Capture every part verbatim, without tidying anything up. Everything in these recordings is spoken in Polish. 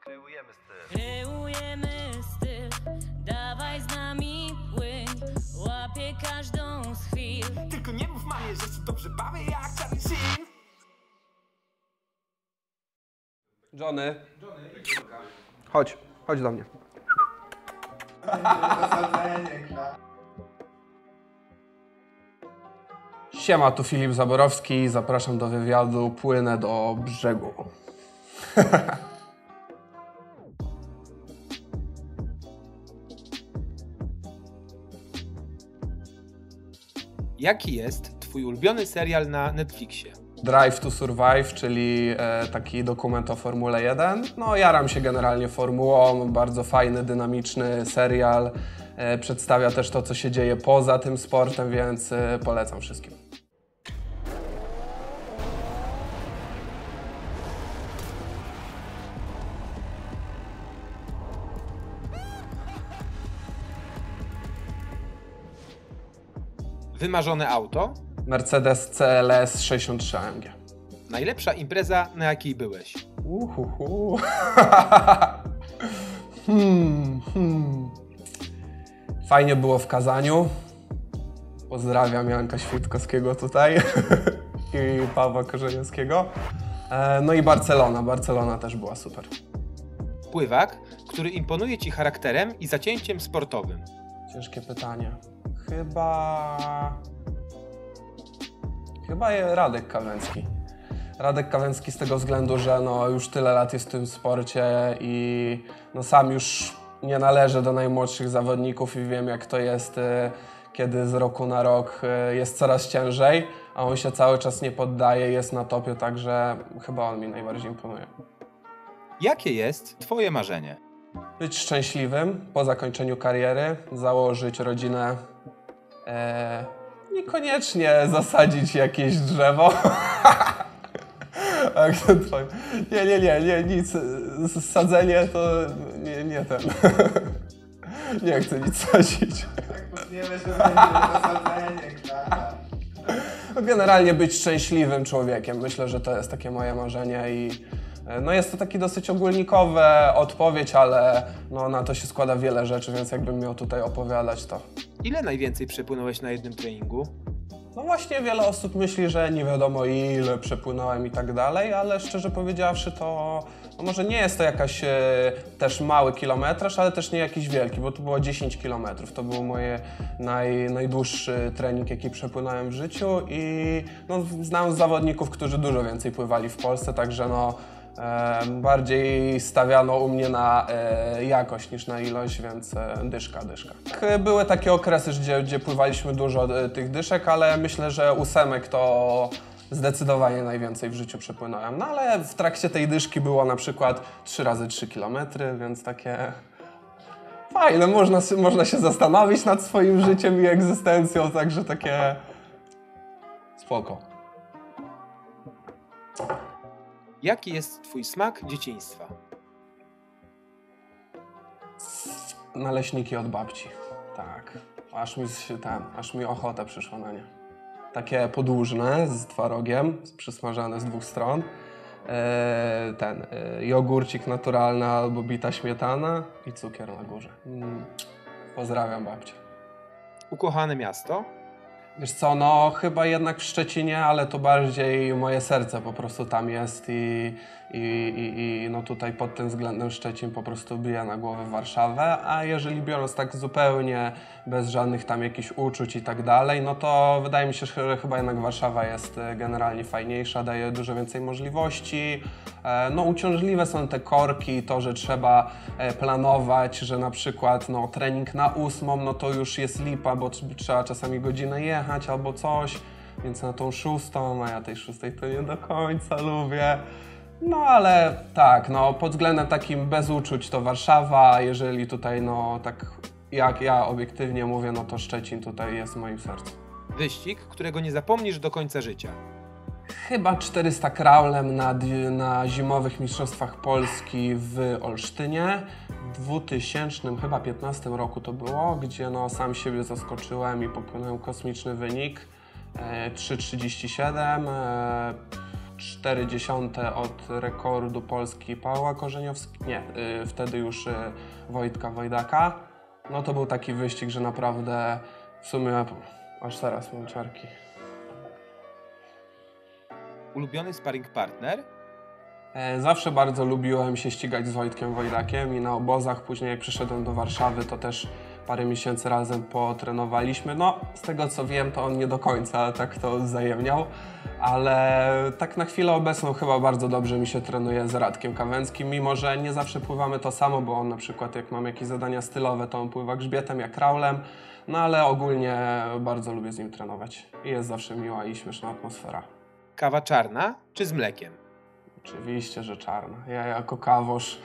Kreujemy styl. Kreujemy styl, dawaj z nami płyń, łapię każdą z chwil. Tylko nie mów mamie, że się dobrze bawię jak Charlie Sheen. Johnny. Chodź, chodź do mnie. Siema, tu Filip Zaborowski, zapraszam do wywiadu, płynę do brzegu. Jaki jest twój ulubiony serial na Netflixie? Drive to Survive, czyli e, taki dokument o Formule jeden. No, jaram się generalnie formułą, bardzo fajny, dynamiczny serial. E, przedstawia też to, co się dzieje poza tym sportem, więc e, polecam wszystkim. Wymarzone auto? Mercedes C L S sześćdziesiąt trzy A M G. Najlepsza impreza, na jakiej byłeś? Uhuhu. hmm, hmm. Fajnie było w Kazaniu. Pozdrawiam Janka Świtkowskiego tutaj i Pawła Korzeniowskiego. E, no i Barcelona. Barcelona też była super. Pływak, który imponuje ci charakterem i zacięciem sportowym. Ciężkie pytanie. Chyba... Chyba Radek Kawęcki. Radek Kawęcki z tego względu, że no już tyle lat jest w tym sporcie i no sam już nie należy do najmłodszych zawodników i wiem, jak to jest, kiedy z roku na rok jest coraz ciężej, a on się cały czas nie poddaje, jest na topie, także chyba on mi najbardziej imponuje. Jakie jest twoje marzenie? Być szczęśliwym po zakończeniu kariery, założyć rodzinę, e, niekoniecznie zasadzić jakieś drzewo. nie, nie, nie, nie, nic, sadzenie to nie, nie ten, nie chcę nic sadzić. Nie wiesz, że będzie zasadzenie, klasa. Generalnie być szczęśliwym człowiekiem, myślę, że to jest takie moje marzenie i no jest to taki dosyć ogólnikowa odpowiedź, ale no na to się składa wiele rzeczy, więc jakbym miał tutaj opowiadać, to... Ile najwięcej przepłynąłeś na jednym treningu? No właśnie wiele osób myśli, że nie wiadomo ile przepłynąłem i tak dalej, ale szczerze powiedziawszy to no może nie jest to jakaś e, też mały kilometraż, ale też nie jakiś wielki, bo to było dziesięć kilometrów. To był mój naj, najdłuższy trening, jaki przepłynąłem w życiu i no, znam zawodników, którzy dużo więcej pływali w Polsce, także no e, bardziej stawiano u mnie na e, jakość niż na ilość, więc e, dyszka, dyszka. Były takie okresy, gdzie, gdzie pływaliśmy dużo e, tych dyszek, ale myślę, że ósemek to zdecydowanie najwięcej w życiu przepłynąłem. No ale w trakcie tej dyszki było na przykład trzy razy trzy kilometry, więc takie fajne, można, można się zastanowić nad swoim życiem i egzystencją, także takie spoko. Jaki jest twój smak dzieciństwa? Naleśniki od babci, tak. Aż mi, ten, aż mi ochota przyszła na nie. Takie podłużne, z twarogiem, przysmażane z dwóch stron. Eee, ten, e, jogurcik naturalny albo bita śmietana i cukier na górze. Mm. Pozdrawiam babcię. Ukochane miasto? Wiesz co, no chyba jednak w Szczecinie, ale to bardziej moje serce po prostu tam jest i, i, i, i no tutaj pod tym względem Szczecin po prostu bije na głowę Warszawę, a jeżeli biorąc tak zupełnie bez żadnych tam jakichś uczuć i tak dalej, no to wydaje mi się, że chyba jednak Warszawa jest generalnie fajniejsza, daje dużo więcej możliwości. No uciążliwe są te korki, to, że trzeba planować, że na przykład no, trening na ósmą, no to już jest lipa, bo trzeba czasami godzinę jechać albo coś, więc na tą szóstą, a ja tej szóstej to nie do końca lubię. No ale tak, no pod względem takim bez uczuć to Warszawa, jeżeli tutaj no tak jak ja obiektywnie mówię, no to Szczecin tutaj jest w moim sercu. Wyścig, którego nie zapomnisz do końca życia? Chyba czterysta kraulem na, na zimowych mistrzostwach Polski w Olsztynie w dwutysięcznym chyba piętnastym roku to było, gdzie no sam siebie zaskoczyłem i popłynąłem kosmiczny wynik e, trzy trzydzieści siedem, e, cztery dziesiąte od rekordu Polski Pawła Korzeniowski, nie, y, wtedy już y, Wojtka Wojdaka. No to był taki wyścig, że naprawdę w sumie aż teraz mam ciarki. Ulubiony sparring partner? E, Zawsze bardzo lubiłem się ścigać z Wojtkiem Wojdakiem i na obozach. Później jak przyszedłem do Warszawy, to też parę miesięcy razem potrenowaliśmy. No, z tego co wiem, to on nie do końca tak to wzajemniał, ale tak na chwilę obecną chyba bardzo dobrze mi się trenuje z Radkiem Kawęckim, mimo że nie zawsze pływamy to samo, bo on na przykład jak mam jakieś zadania stylowe, to on pływa grzbietem, jak kraulem, no ale ogólnie bardzo lubię z nim trenować i jest zawsze miła i śmieszna atmosfera. Kawa czarna czy z mlekiem? Oczywiście, że czarna. Ja jako kawosz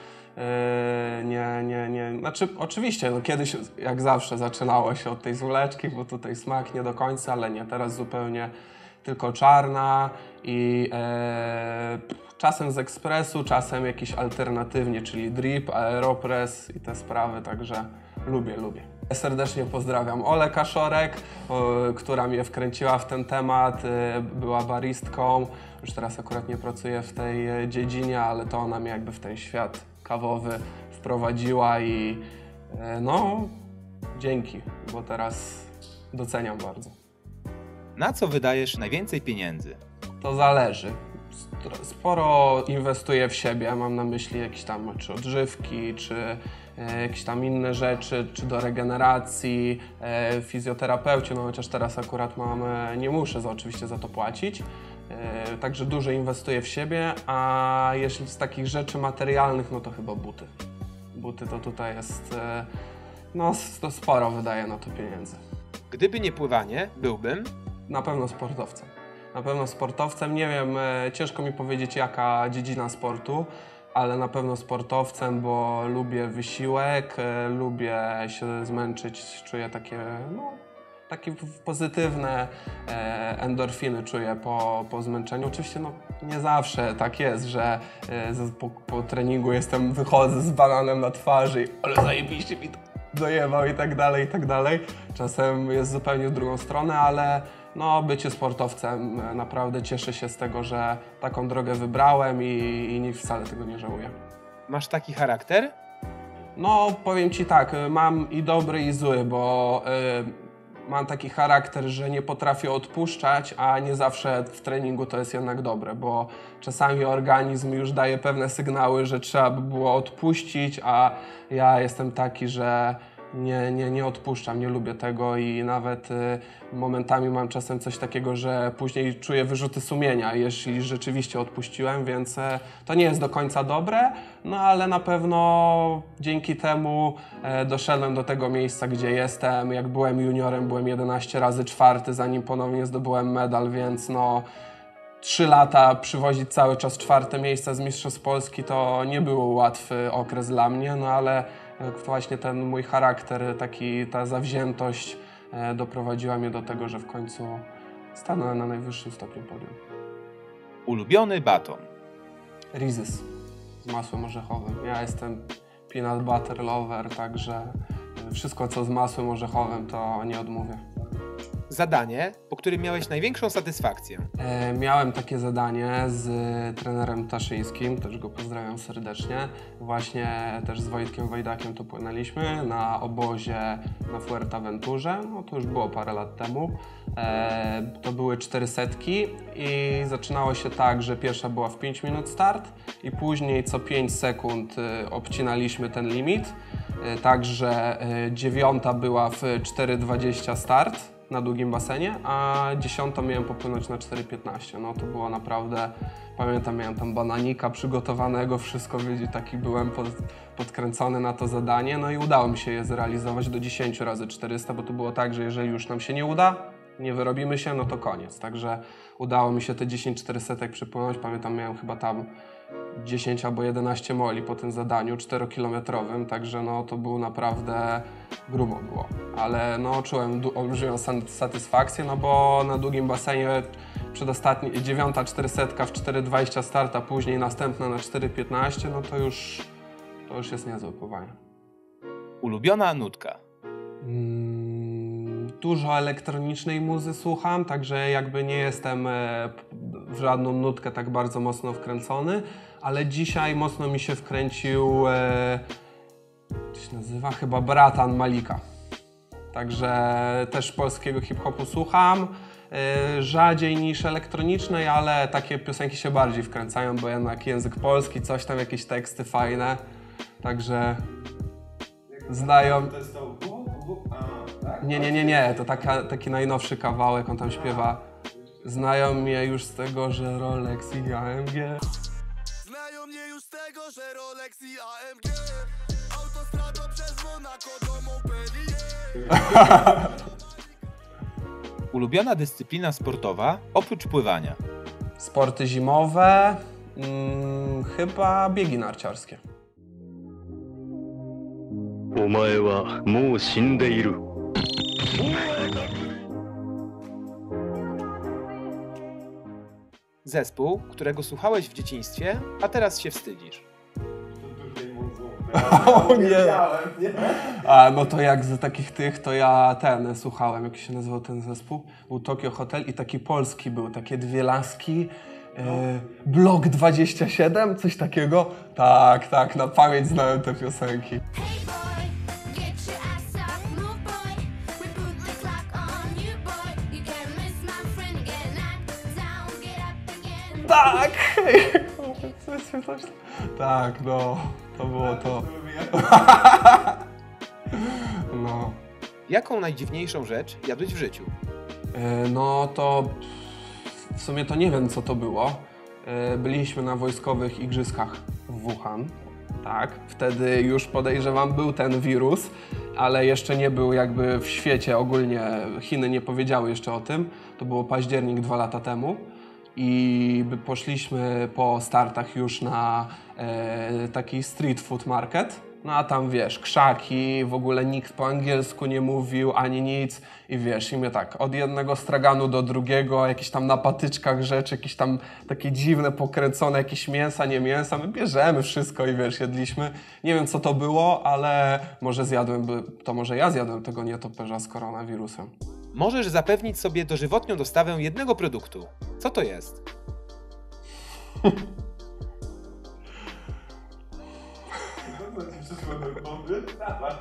yy, nie, nie, nie... Znaczy, oczywiście, no kiedyś jak zawsze zaczynało się od tej z mleczki, bo tutaj smak nie do końca, ale nie, teraz zupełnie tylko czarna i e, czasem z ekspresu, czasem jakiś alternatywnie, czyli drip, aeropress i te sprawy, także lubię, lubię. Serdecznie pozdrawiam Olę Kaszorek, o, która mnie wkręciła w ten temat, y, była baristką, już teraz akurat nie pracuję w tej y, dziedzinie, ale to ona mnie jakby w ten świat kawowy wprowadziła i y, no dzięki, bo teraz doceniam bardzo. Na co wydajesz najwięcej pieniędzy? To zależy. Sporo inwestuję w siebie, mam na myśli jakieś tam czy odżywki, czy e, jakieś tam inne rzeczy, czy do regeneracji, e, fizjoterapeucie, no chociaż teraz akurat mam, e, nie muszę za, oczywiście za to płacić. E, także dużo inwestuję w siebie, a jeśli z takich rzeczy materialnych, no to chyba buty. Buty to tutaj jest, e, no to sporo wydaje na to pieniędzy. Gdyby nie pływanie, byłbym? Na pewno sportowcem. Na pewno sportowcem, nie wiem, e, ciężko mi powiedzieć jaka dziedzina sportu, ale na pewno sportowcem, bo lubię wysiłek, e, lubię się zmęczyć, czuję takie, no, takie pozytywne e, endorfiny czuję po, po zmęczeniu. Oczywiście no, nie zawsze tak jest, że e, z- po, po treningu jestem, wychodzę z bananem na twarzy i ale zajebiście mi to dojebał i tak dalej, i tak dalej. Czasem jest zupełnie w drugą stronę, ale no, bycie sportowcem, e, naprawdę cieszę się z tego, że taką drogę wybrałem i, i nie- wcale tego nie żałuję. Masz taki charakter? No, powiem Ci tak, y, mam i dobry, i zły, bo y, mam taki charakter, że nie potrafię odpuszczać, a nie zawsze w treningu to jest jednak dobre, bo czasami organizm już daje pewne sygnały, że trzeba by było odpuścić, a ja jestem taki, że nie, nie, nie odpuszczam, nie lubię tego i nawet y, momentami mam czasem coś takiego, że później czuję wyrzuty sumienia, jeśli rzeczywiście odpuściłem, więc y, to nie jest do końca dobre, no ale na pewno dzięki temu e, doszedłem do tego miejsca, gdzie jestem. Jak byłem juniorem, byłem jedenaście razy czwarty, zanim ponownie zdobyłem medal, więc no trzy lata przywozić cały czas czwarte miejsce z Mistrzostw Polski to nie był łatwy okres dla mnie, no ale e, właśnie ten mój charakter, taki, ta zawziętość e, doprowadziła mnie do tego, że w końcu stanąłem na najwyższym stopniu podium. Ulubiony baton? Reese's z masłem orzechowym. Ja jestem peanut butter lover, także wszystko co z masłem orzechowym to nie odmówię. Zadanie, po którym miałeś największą satysfakcję? E, miałem takie zadanie z trenerem Taszyńskim, też go pozdrawiam serdecznie. Właśnie też z Wojtkiem Wojdakiem to płynęliśmy na obozie na Fuerteventurze, no to już było parę lat temu. E, to były cztery setki i zaczynało się tak, że pierwsza była w pięć minut start i później co pięć sekund y, obcinaliśmy ten limit. E, także e, dziewiąta była w cztery dwadzieścia start na długim basenie, a dziesiątą miałem popłynąć na cztery piętnaście. No to było naprawdę, pamiętam, miałem tam bananika przygotowanego, wszystko, wiecie, taki byłem pod, podkręcony na to zadanie, no i udało mi się je zrealizować do dziesięć razy czterysta, bo to było tak, że jeżeli już nam się nie uda, nie wyrobimy się, no to koniec. Także udało mi się te dziesięć czterysetek przypłynąć, pamiętam, miałem chyba tam dziesięć albo jedenaście moli po tym zadaniu czterokilometrowym, także no to było naprawdę grubo było, ale no czułem du- olbrzymią san- satysfakcję, no bo na długim basenie przedostatni, dziewiąta czterysetka w cztery dwadzieścia start, a później następna na cztery piętnaście, no to już, to już jest niezłe pływanie. Ulubiona nutka? Mm, dużo elektronicznej muzy słucham, także jakby nie jestem e, w żadną nutkę tak bardzo mocno wkręcony, ale dzisiaj mocno mi się wkręcił, e, to się nazywa chyba Bratan Malika. Także też polskiego hip-hopu słucham, e, rzadziej niż elektronicznej, ale takie piosenki się bardziej wkręcają, bo jednak język polski, coś tam, jakieś teksty fajne, także znają... To jest to bu, bu, a, tak? Nie, nie, nie, nie, to taka, taki najnowszy kawałek, on tam śpiewa. Znają mnie już z tego, że Rolex i A M G. Znają mnie już z tego, że Rolex i A M G. Autostradą przez Monaco do Montpellier. Ulubiona dyscyplina sportowa oprócz pływania. Sporty zimowe, mm, chyba biegi narciarskie. お前はもう死んでいる。 Zespół, którego słuchałeś w dzieciństwie, a teraz się wstydzisz. O nie! Wiedziałem, nie? A no to jak z takich tych, to ja ten słuchałem, jak się nazywał ten zespół? Był Tokio Hotel i taki polski był, takie dwie laski. E, Blok dwadzieścia siedem, coś takiego? Tak, tak, na pamięć znałem te piosenki. Hey boy, get your ass up, move boy. We put the clock on you boy. You can't miss my friend again. Knock down, get up again. Tak! Coś, coś, coś. Tak, no, to było to. No. Jaką najdziwniejszą rzecz jadłeś w życiu? E, No to w sumie to nie wiem, co to było. E, Byliśmy na wojskowych igrzyskach w Wuhan. Tak, wtedy już podejrzewam był ten wirus, ale jeszcze nie był jakby w świecie ogólnie. Chiny nie powiedziały jeszcze o tym. To było październik dwa lata temu. I by- poszliśmy po startach już na e, taki street food market. No a tam wiesz, krzaki, w ogóle nikt po angielsku nie mówił, ani nic. I wiesz, i mnie tak, od jednego straganu do drugiego, jakieś tam na patyczkach rzeczy, jakieś tam takie dziwne, pokręcone, jakieś mięsa, nie mięsa. My bierzemy wszystko i wiesz, jedliśmy. Nie wiem, co to było, ale może zjadłem, by- to może ja zjadłem tego nietoperza z koronawirusem. Możesz zapewnić sobie dożywotnią dostawę jednego produktu. Co to jest? Co ci przyszło do głowy? Dawaj.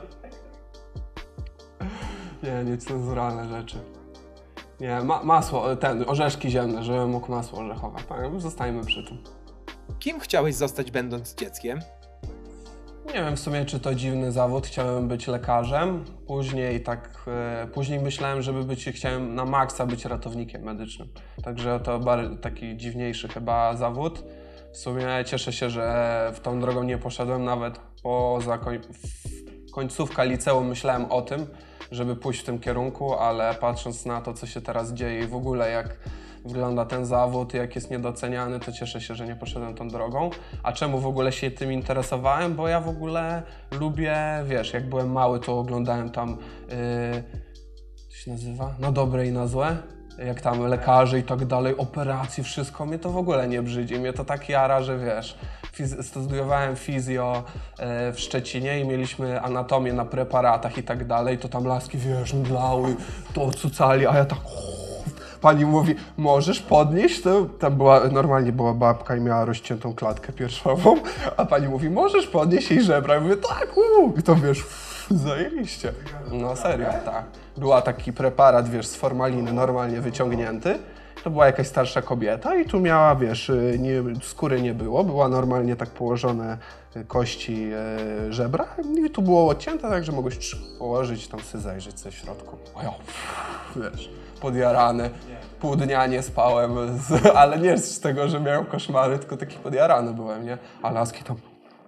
Nie, niecenzuralne rzeczy. Nie, ma masło, ten, orzeszki ziemne, żebym mógł masło orzechowe. Tak, zostańmy przy tym. Kim chciałeś zostać będąc dzieckiem? Nie wiem w sumie, czy to dziwny zawód, chciałem być lekarzem. Później tak, e, później myślałem, żeby być, chciałem na maksa być ratownikiem medycznym. Także to bar- taki dziwniejszy chyba zawód. W sumie cieszę się, że w tą drogą nie poszedłem, nawet poza koń- w- końcówka liceum myślałem o tym, żeby pójść w tym kierunku, ale patrząc na to, co się teraz dzieje i w ogóle jak wygląda ten zawód, jak jest niedoceniany, to cieszę się, że nie poszedłem tą drogą. A czemu w ogóle się tym interesowałem? Bo ja w ogóle lubię, wiesz, jak byłem mały, to oglądałem tam, yy, co się nazywa? Na dobre i na złe. Jak tam lekarze i tak dalej, operacji, wszystko, mnie to w ogóle nie brzydzi. Mnie to tak jara, że wiesz, fiz- studiowałem fizjo e, w Szczecinie i mieliśmy anatomię na preparatach i tak dalej, to tam laski, wiesz, mdlały, to cucali, a ja tak... Pani mówi, możesz podnieść to? Tam była, normalnie była babka i miała rozciętą klatkę piersiową, a pani mówi, możesz podnieść jej żebra? Ja mówię, tak, uuu. I to wiesz, zajebiście. No serio, tak. Była taki preparat, wiesz, z formaliny normalnie wyciągnięty. To była jakaś starsza kobieta i tu miała, wiesz, nie, skóry nie było, była normalnie tak położone kości e, żebra i tu było odcięte, tak, że mogłeś trz, położyć, tam sobie zajrzeć coś w środku. O ja, wiesz, podjarany. Pół dnia nie spałem, z, ale nie z tego, że miałem koszmary, tylko taki podjarany byłem, nie? A laski tam...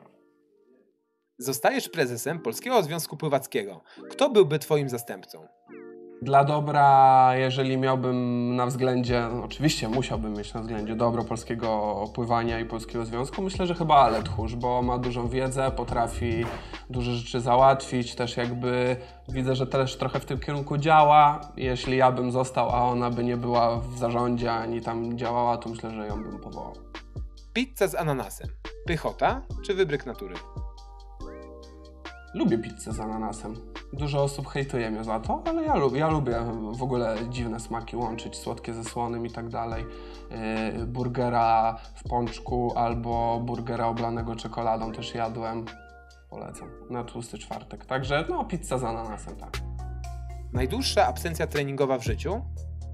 Zostajesz prezesem Polskiego Związku Pływackiego. Kto byłby twoim zastępcą? Dla dobra, jeżeli miałbym na względzie, no oczywiście musiałbym mieć na względzie dobro polskiego pływania i polskiego związku, myślę, że chyba Ale Tchórz, bo ma dużą wiedzę, potrafi dużo rzeczy załatwić, też jakby widzę, że też trochę w tym kierunku działa. Jeśli ja bym został, a ona by nie była w zarządzie ani tam działała, to myślę, że ją bym powołał. Pizza z ananasem. Pychota czy wybryk natury? Lubię pizzę z ananasem. Dużo osób hejtuje mnie za to, ale ja lubię, ja lubię w ogóle dziwne smaki łączyć, słodkie ze słonym i tak dalej. Yy, burgera w pączku albo burgera oblanego czekoladą też jadłem. Polecam, na tłusty czwartek. Także no, pizza z ananasem, tak. Najdłuższa absencja treningowa w życiu?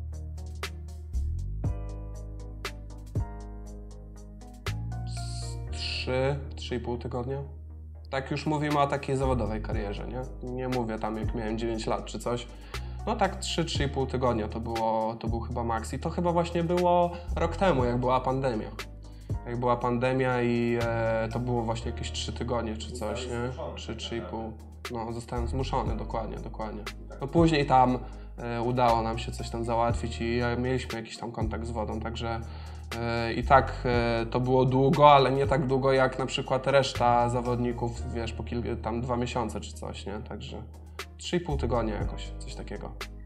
Trzy, trzy i pół tygodnia. Tak już mówimy o takiej zawodowej karierze, nie? Nie mówię tam jak miałem dziewięć lat czy coś. No tak trzy, trzy i pół tygodnia to było, to był chyba maks. I to chyba właśnie było rok temu, jak była pandemia. Jak była pandemia i e, to było właśnie jakieś trzy tygodnie czy coś, nie? trzy, trzy i pół. No, zostałem zmuszony, dokładnie, dokładnie. No później tam e, udało nam się coś tam załatwić i e, mieliśmy jakiś tam kontakt z wodą, także e, i tak e, to było długo, ale nie tak długo jak na przykład reszta zawodników, wiesz, po kilka, tam dwa miesiące czy coś, nie? Także trzy i pół tygodnia jakoś, coś takiego.